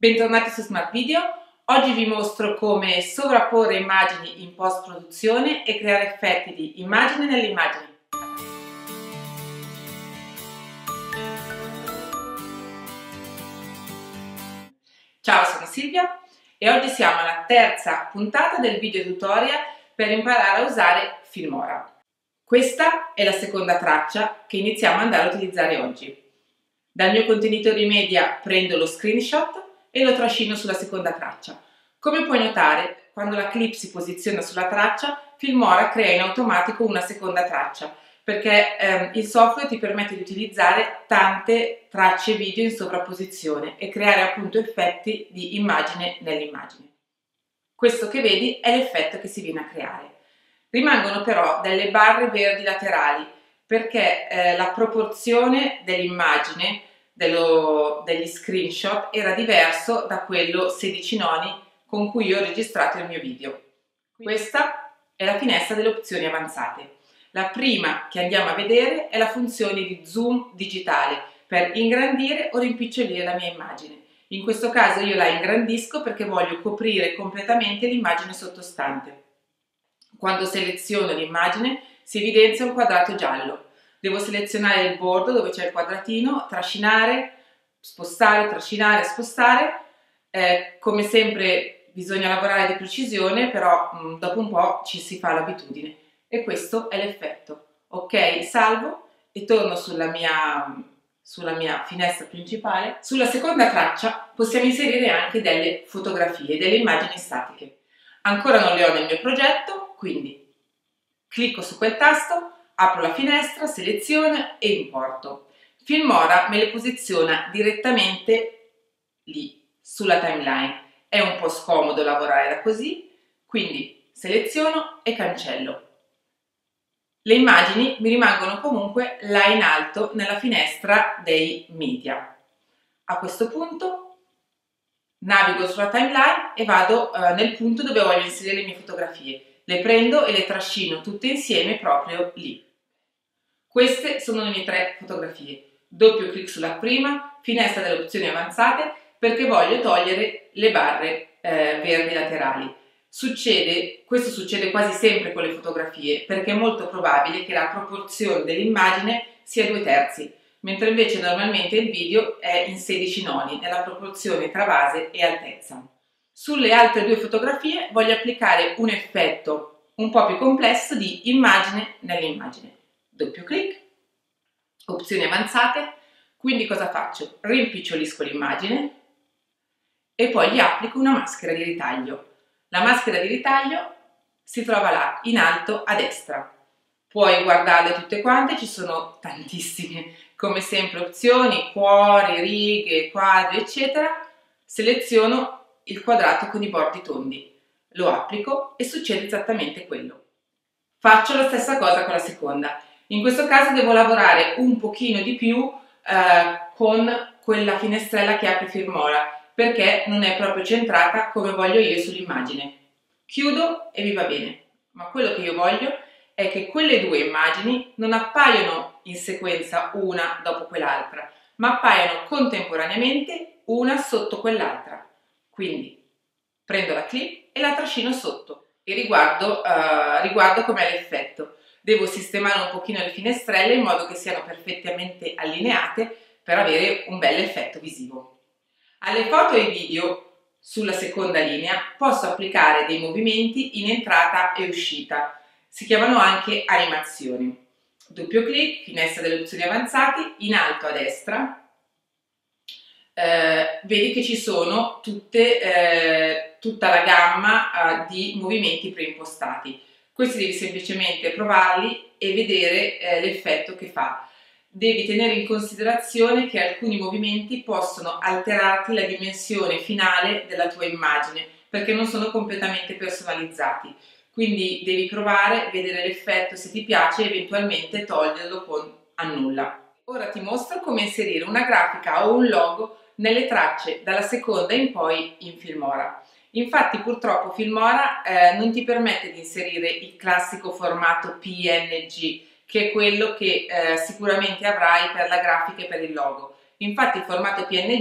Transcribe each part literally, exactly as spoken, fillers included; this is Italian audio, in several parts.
Bentornati su Smart Video. Oggi vi mostro come sovrapporre immagini in post-produzione e creare effetti di immagine nell'immagine. Ciao, sono Silvia e oggi siamo alla terza puntata del video tutorial per imparare a usare Filmora. Questa è la seconda traccia che iniziamo ad andare a utilizzare oggi. Dal mio contenitore media prendo lo screenshot e lo trascino sulla seconda traccia. Come puoi notare, quando la clip si posiziona sulla traccia, Filmora crea in automatico una seconda traccia, perché ehm, il software ti permette di utilizzare tante tracce video in sovrapposizione e creare appunto effetti di immagine nell'immagine. Questo che vedi è l'effetto che si viene a creare. Rimangono però delle barre verdi laterali, perché eh, la proporzione dell'immagine Dello, degli screenshot era diverso da quello sedici noni con cui io ho registrato il mio video. Questa è la finestra delle opzioni avanzate. La prima che andiamo a vedere è la funzione di zoom digitale per ingrandire o rimpicciolire la mia immagine. In questo caso io la ingrandisco perché voglio coprire completamente l'immagine sottostante. Quando seleziono l'immagine si evidenzia un quadrato giallo. Devo selezionare il bordo dove c'è il quadratino, trascinare, spostare, trascinare, spostare. Eh, come sempre bisogna lavorare di precisione, però mh, dopo un po' ci si fa l'abitudine. E questo è l'effetto. Ok, salvo e torno sulla mia, sulla mia finestra principale. Sulla seconda traccia possiamo inserire anche delle fotografie, delle immagini statiche. Ancora non le ho nel mio progetto, quindi clicco su quel tasto, apro la finestra, seleziono e importo. Filmora me le posiziona direttamente lì, sulla timeline. È un po' scomodo lavorare da così, quindi seleziono e cancello. Le immagini mi rimangono comunque là in alto nella finestra dei media. A questo punto navigo sulla timeline e vado eh, nel punto dove voglio inserire le mie fotografie. Le prendo e le trascino tutte insieme proprio lì. Queste sono le mie tre fotografie. Doppio clic sulla prima, finestra delle opzioni avanzate, perché voglio togliere le barre eh, verdi laterali. Succede, questo succede quasi sempre con le fotografie, perché è molto probabile che la proporzione dell'immagine sia due terzi, mentre invece normalmente il video è in sedici noni, nella proporzione tra base e altezza. Sulle altre due fotografie voglio applicare un effetto un po' più complesso di immagine nell'immagine. Doppio clic, opzioni avanzate, quindi cosa faccio? Rimpicciolisco l'immagine e poi gli applico una maschera di ritaglio. La maschera di ritaglio si trova là, in alto a destra. Puoi guardarle tutte quante, ci sono tantissime, come sempre opzioni, cuori, righe, quadri, eccetera. Seleziono il quadrato con i bordi tondi, lo applico e succede esattamente quello. Faccio la stessa cosa con la seconda. In questo caso devo lavorare un pochino di più eh, con quella finestrella che apre Filmora, perché non è proprio centrata come voglio io sull'immagine. Chiudo e vi va bene, ma quello che io voglio è che quelle due immagini non appaiono in sequenza una dopo quell'altra, ma appaiono contemporaneamente una sotto quell'altra. Quindi prendo la clip e la trascino sotto e riguardo, uh, riguardo com'è l'effetto. Devo sistemare un pochino le finestrelle in modo che siano perfettamente allineate per avere un bel effetto visivo. Alle foto e ai video sulla seconda linea posso applicare dei movimenti in entrata e uscita. Si chiamano anche animazioni. Doppio clic, finestra delle opzioni avanzate, in alto a destra. Eh, vedi che ci sono tutte, eh, tutta la gamma eh, di movimenti preimpostati. Questi devi semplicemente provarli e vedere eh, l'effetto che fa. Devi tenere in considerazione che alcuni movimenti possono alterarti la dimensione finale della tua immagine, perché non sono completamente personalizzati. Quindi devi provare, vedere l'effetto, se ti piace, eventualmente toglierlo con annulla. Ora ti mostro come inserire una grafica o un logo nelle tracce dalla seconda in poi in Filmora. Infatti purtroppo Filmora eh, non ti permette di inserire il classico formato P N G, che è quello che eh, sicuramente avrai per la grafica e per il logo. Infatti il formato P N G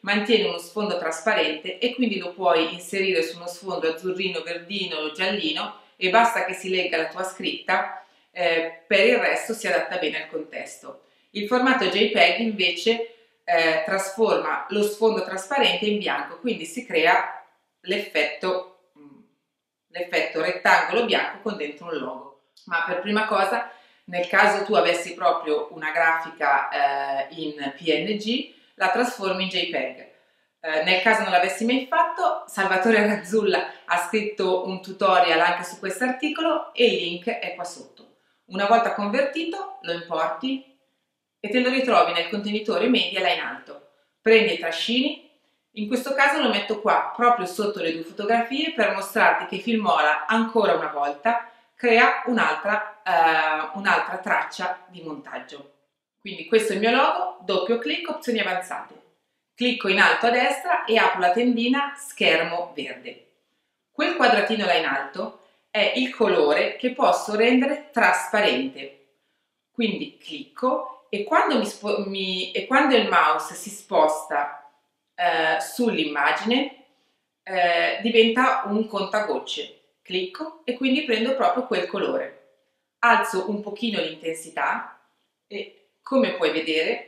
mantiene uno sfondo trasparente e quindi lo puoi inserire su uno sfondo azzurrino, verdino o giallino e basta che si legga la tua scritta, eh, per il resto si adatta bene al contesto. Il formato JPEG invece eh, trasforma lo sfondo trasparente in bianco, quindi si crea l'effetto l'effetto rettangolo bianco con dentro un logo. Ma per prima cosa, nel caso tu avessi proprio una grafica eh, in P N G, la trasformi in JPEG. Eh, nel caso non l'avessi mai fatto, Salvatore Razzulla ha scritto un tutorial anche su questo articolo e il link è qua sotto. Una volta convertito lo importi e te lo ritrovi nel contenitore media là in alto. Prendi e trascini, in questo caso lo metto qua proprio sotto le due fotografie per mostrarti che Filmora ancora una volta crea un'altra uh, un'altra traccia di montaggio. Quindi questo è il mio logo, doppio clic, opzioni avanzate. Clicco in alto a destra e apro la tendina schermo verde. Quel quadratino là in alto è il colore che posso rendere trasparente. Quindi clicco e quando, mi mi, e quando il mouse si sposta eh, sull'immagine eh, diventa un contagocce. Clicco e quindi prendo proprio quel colore. Alzo un pochino l'intensità e come puoi vedere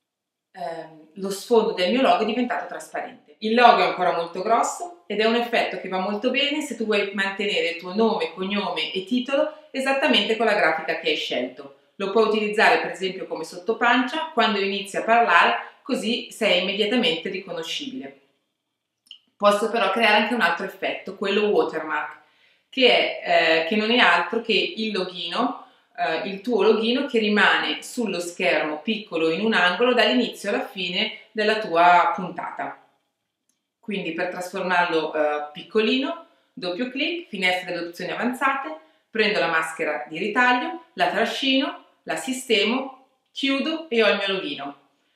ehm, lo sfondo del mio logo è diventato trasparente. Il logo è ancora molto grosso ed è un effetto che va molto bene se tu vuoi mantenere il tuo nome, cognome e titolo esattamente con la grafica che hai scelto. Lo puoi utilizzare per esempio come sottopancia quando inizi a parlare, così sei immediatamente riconoscibile. Posso però creare anche un altro effetto, quello watermark, che, è, eh, che non è altro che il logino, eh, il tuo logino che rimane sullo schermo piccolo in un angolo dall'inizio alla fine della tua puntata. Quindi per trasformarlo eh, piccolino, doppio clic, finestra delle opzioni avanzate, prendo la maschera di ritaglio, la trascino, la sistemo, chiudo e ho il mio logino.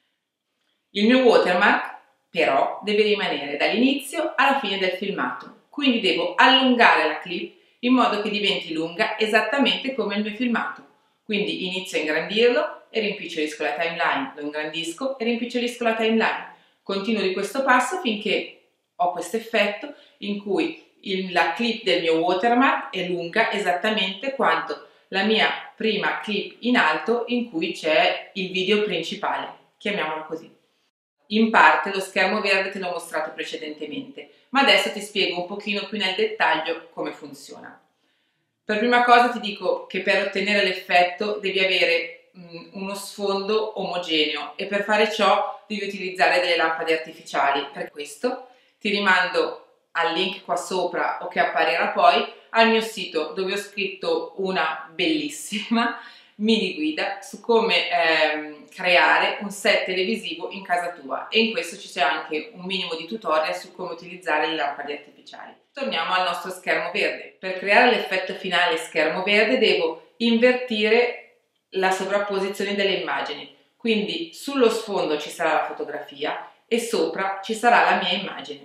Il mio watermark però deve rimanere dall'inizio alla fine del filmato, quindi devo allungare la clip in modo che diventi lunga esattamente come il mio filmato. Quindi inizio a ingrandirlo e rimpicciolisco la timeline, lo ingrandisco e rimpicciolisco la timeline. Continuo di questo passo finché ho questo effetto in cui il, la clip del mio watermark è lunga esattamente quanto la mia prima clip in alto in cui c'è il video principale, chiamiamolo così. In parte lo schermo verde te l'ho mostrato precedentemente, ma adesso ti spiego un pochino più nel dettaglio come funziona. Per prima cosa ti dico che per ottenere l'effetto devi avere mh, uno sfondo omogeneo e per fare ciò devi utilizzare delle lampade artificiali. Per questo ti rimando al link qua sopra o che apparirà poi al mio sito dove ho scritto una bellissima mini guida su come ehm, creare un set televisivo in casa tua e in questo ci c'è anche un minimo di tutorial su come utilizzare le lampade artificiali. Torniamo al nostro schermo verde. Per creare l'effetto finale schermo verde devo invertire la sovrapposizione delle immagini, quindi sullo sfondo ci sarà la fotografia e sopra ci sarà la mia immagine.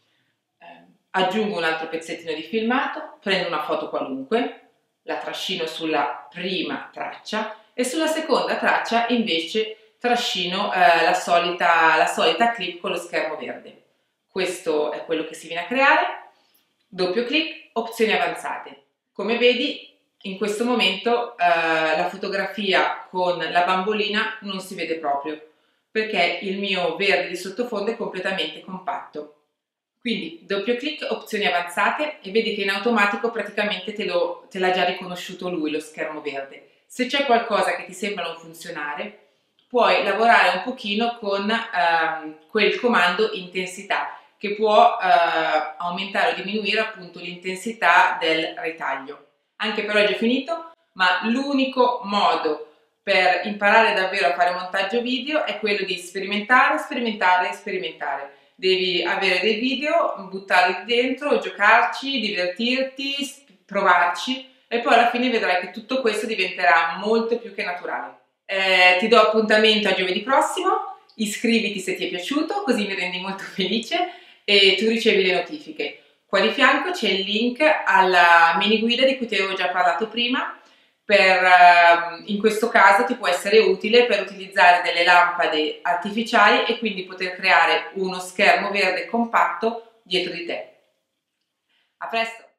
Eh, aggiungo un altro pezzettino di filmato, prendo una foto qualunque, la trascino sulla prima traccia e sulla seconda traccia invece trascino eh, la, solita, la solita clip con lo schermo verde. Questo è quello che si viene a creare, doppio clic, opzioni avanzate. Come vedi in questo momento eh, la fotografia con la bambolina non si vede proprio perché il mio verde di sottofondo è completamente compatto. Quindi doppio clic, opzioni avanzate e vedi che in automatico praticamente te l'ha già riconosciuto lui lo schermo verde. Se c'è qualcosa che ti sembra non funzionare, puoi lavorare un pochino con eh, quel comando intensità che può eh, aumentare o diminuire appunto l'intensità del ritaglio. Anche per oggi è finito, ma l'unico modo per imparare davvero a fare montaggio video è quello di sperimentare, sperimentare, sperimentare. Devi avere dei video, buttarli dentro, giocarci, divertirti, provarci e poi alla fine vedrai che tutto questo diventerà molto più che naturale. Eh, ti do appuntamento a giovedì prossimo, iscriviti se ti è piaciuto, così mi rendi molto felice e tu ricevi le notifiche. Qua di fianco c'è il link alla mini guida di cui ti avevo già parlato prima per, in questo caso ti può essere utile per utilizzare delle lampade artificiali e quindi poter creare uno schermo verde compatto dietro di te. A presto!